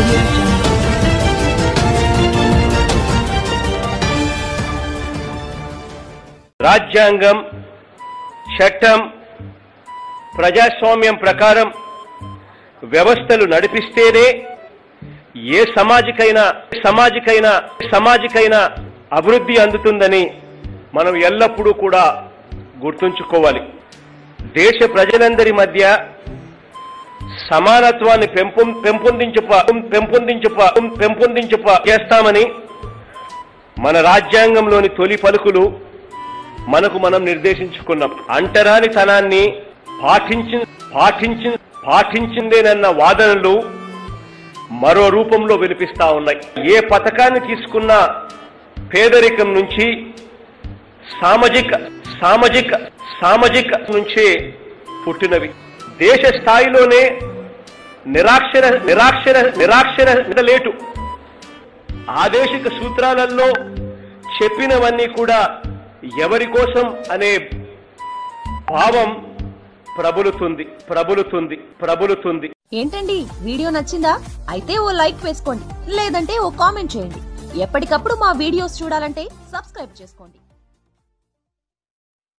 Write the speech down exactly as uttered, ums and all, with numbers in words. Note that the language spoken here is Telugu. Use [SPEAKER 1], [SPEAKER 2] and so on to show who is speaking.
[SPEAKER 1] audio jungle.
[SPEAKER 2] రాజ్యాంగం చట్టం ప్రజాస్వామ్యం ప్రకారం వ్యవస్థలు నడిపిస్తేనే ఏ సమాజికైనా సమాజికైనా సమాజికైనా అభివృద్ధి అందుతుందని మనం ఎల్లప్పుడూ కూడా గుర్తుంచుకోవాలి. దేశ ప్రజలందరి మధ్య సమానత్వాన్ని పెంపొ పెంపొందించు పెంపొందించు పెంపొందించు చేస్తామని మన రాజ్యాంగంలోని తొలి పలుకులు మనకు మనం నిర్దేశించుకున్నాం. అంటరానితనాన్ని పాటించి పాటించి పాటించిందేనన్న వాదనలు మరో రూపంలో వినిపిస్తా ఉన్నాయి. ఏ పథకాన్ని తీసుకున్నా పేదరికం నుంచి సామాజిక సామాజిక సామాజిక నుంచి పుట్టినవి. దేశ స్థాయిలోనే నిరాక్షర నిరాక్షర నిరాక్షర లేటు ఆదేశిక సూత్రాలలో చెప్పినవన్నీ కూడా ఎవరి కోసం అనే భావం ప్రబలుతుంది ప్రబలుతుంది ప్రబలుతుంది
[SPEAKER 3] ఏంటండి, వీడియో నచ్చిందా? అయితే ఓ లైక్ వేసుకోండి, లేదంటే ఓ కామెంట్ చేయండి. ఎప్పటికప్పుడు మా వీడియోస్ చూడాలంటే సబ్స్క్రైబ్ చేసుకోండి.